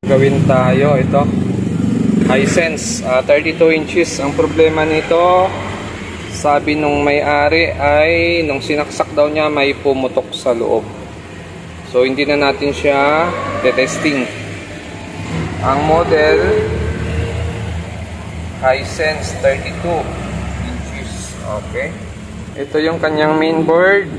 Gawin tayo ito Hisense 32 inches. Ang problema nito, sabi nung may-ari ay nung sinaksak daw niya may pumutok sa loob. So hindi na natin siya testing. Ang model Hisense 32 inches. Okay, ito yung kanyang mainboard.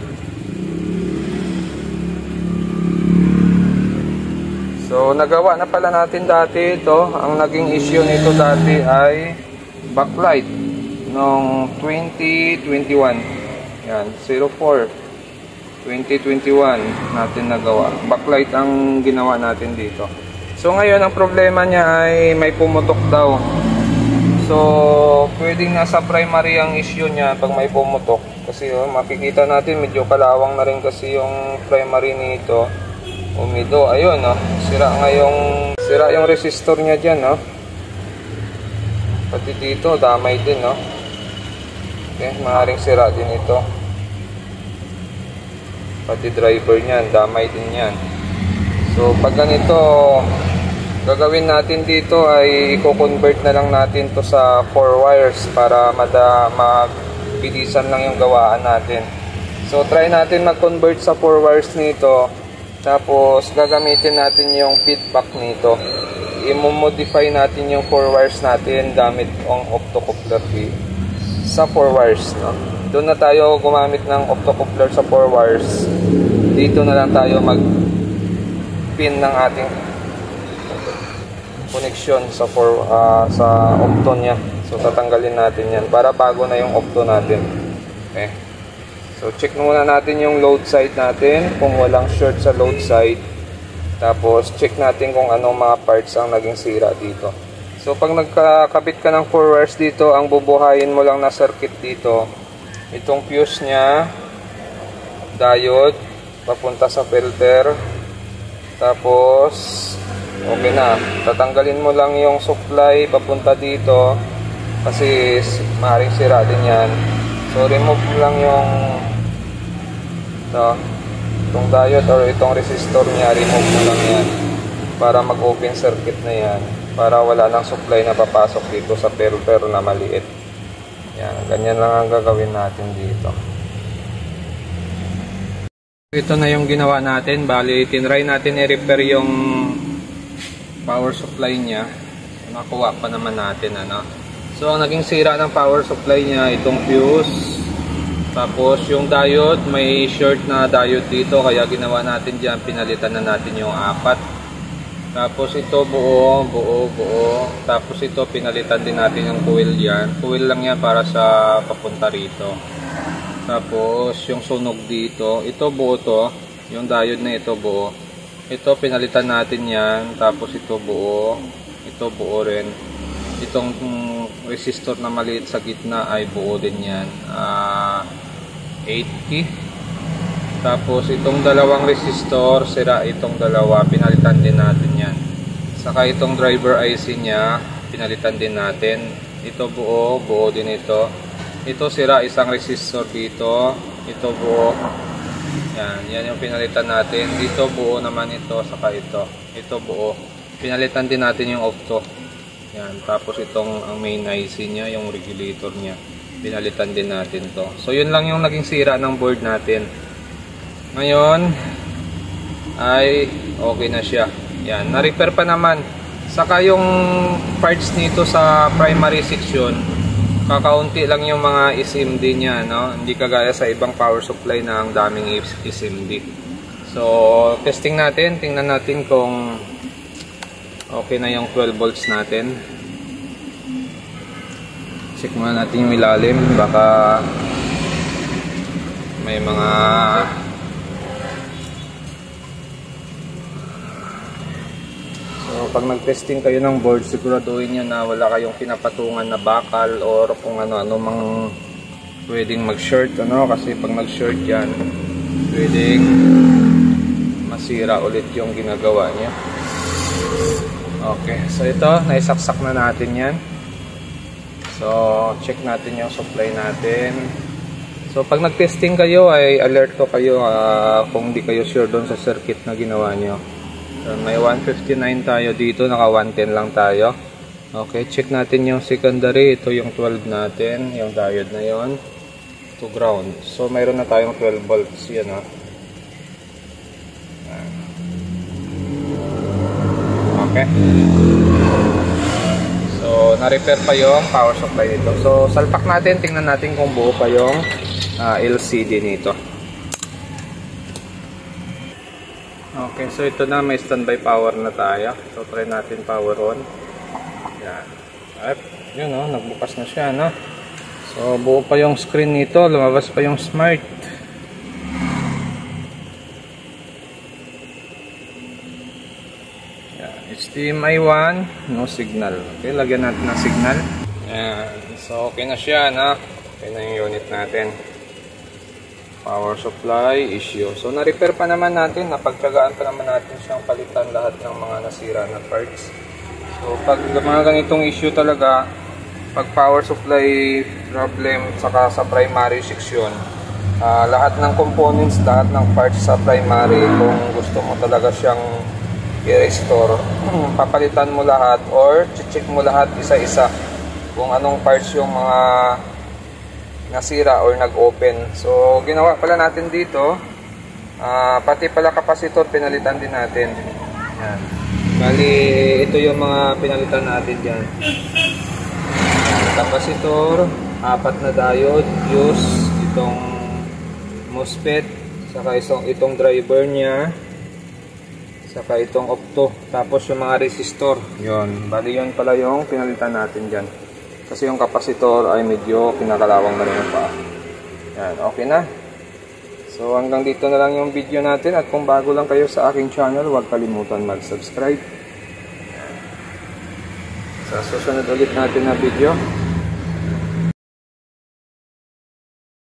So nagawa na pala natin dati ito. Ang naging issue nito dati ay backlight noong 2021. Yan, 04 2021 natin nagawa. Backlight ang ginawa natin dito. So ngayon ang problema niya ay may pumutok daw. So pwedeng nasa primary ang issue niya pag may pumutok. Kasi makikita natin medyo kalawang na rin kasi yung primary nito. Umido, ayun sira yung resistor niya dyan pati dito damay din okay, maaaring sira din ito, pati driver niyan damay din yan. So pag ganito gagawin natin dito ay i-convert na lang natin to sa 4 wires para mabilisan lang yung gawaan natin. So try natin mag-convert sa 4 wires nito. Tapos gagamitin natin yung feedback nito. I-modify natin yung 4 wires natin gamit ang optocoupler key sa 4 wires Doon na tayo gumamit ng optocoupler sa 4 wires. Dito na lang tayo mag-pin ng ating connection sa sa opto niya. So tatanggalin natin yan para bago na yung opto natin. Okay. So check muna natin yung load side natin kung walang short sa load side. Tapos check natin kung anong mga parts ang naging sira dito. So pag nagkakabit ka ng 4 wires dito, ang bubuhayin mo lang na circuit dito, itong fuse nya, diode papunta sa filter. Tapos okay na, tatanggalin mo lang yung supply papunta dito kasi maaaring sira din yan. So remove mo lang yung itong diode or itong resistor niya, remove mo lang yan para mag-open circuit na yan, para wala nang supply na papasok dito sa filter na maliit. Yan, ganyan lang ang gagawin natin dito. Ito na yung ginawa natin. Bali, tinry natin i-repair yung power supply niya. Nakuha pa naman natin So ang naging sira ng power supply niya, itong fuse. Tapos yung diode, may short na diode dito, kaya ginawa natin diyan, pinalitan na natin yung 4. Tapos ito buo. Tapos ito pinalitan din natin yung coil diyan. Coil lang yan para sa papunta rito. Tapos yung sunog dito, ito buo to. Yung diode na ito buo. Ito pinalitan natin yan. Tapos ito buo. Ito buo rin. Itong resistor na maliit sa gitna ay buo din yan. 80. Tapos itong dalawang resistor, sira itong dalawa, pinalitan din natin yan. Saka itong driver IC nya, pinalitan din natin. Ito buo din ito. Ito sira isang resistor dito. Ito buo. Yan yung pinalitan natin. Dito buo naman ito, saka ito. Ito buo. Pinalitan din natin yung opto. Yan, tapos itong ang main IC nya, yung regulator nya, pinalitan din natin to. So yun lang yung naging sira ng board natin. Ngayon ay okay na siya. Yan, na-repair pa naman. Saka yung parts nito sa primary section, kakaunti lang yung mga SMD nya, Hindi kagaya sa ibang power supply na ang daming SMD. So testing natin, tingnan natin kung okay na yung 12 volts natin. Check muna natin yung ilalim, baka may mga pag nag-testing kayo ng board, siguraduhin nyo na wala kayong pinapatungan na bakal or kung ano-ano mang pwedeng mag-short, kasi pag mag-short yan, pwedeng masira ulit yung ginagawa niya. Okay, so ito, naisaksak na natin yan. So, check natin yung supply natin. So, pag nag-testing kayo, ay alert ko kayo kung di kayo sure doon sa circuit na ginawa nyo. So, may 159 tayo dito, naka 110 lang tayo. Okay, check natin yung secondary. Ito yung 12 natin, yung diode na yon to ground. So mayroon na tayong 12 volts yan, ha. Okay, so na-repair pa yung power supply nito. So salpak natin, tingnan natin kung buo pa yung LCD nito. Okay, so ito na, may standby power na tayo. So try natin power on. Yan. At yun, oh, nagbukas na siya, no? So buo pa yung screen nito, lumabas pa yung smart. Yan. HDMI 1, no signal. Okay, lagyan natin ng signal. Yan. So okay na siya, no? Okay na yung unit natin. Power supply issue. So na-repair pa naman natin, napagtyagaan pa naman natin siyang palitan lahat ng mga nasira na parts. So pag mga ganitong issue talaga, pag power supply problem saka sa primary section, lahat ng components, lahat ng parts sa primary, kung gusto mo talaga siyang i-restore, papalitan mo lahat or check mo lahat isa-isa kung anong parts yung mga nasira or nag-open. So ginawa pala natin dito, pati pala capacitor pinalitan din natin. Yan. Bali ito yung mga pinalitan natin dyan. Capacitor, 4 na diode, fuse, itong MOSFET, saka itong driver niya, saka itong opto, tapos yung mga resistor. Yun, bali yun pala yung pinalitan natin dyan. Kasi yung capacitor ay medyo kinakalawang na rin pa. Yan, okay na. So hanggang dito na lang yung video natin, at kung bago lang kayo sa aking channel, huwag kalimutan mag-subscribe. Sa susunod ulit natin na video,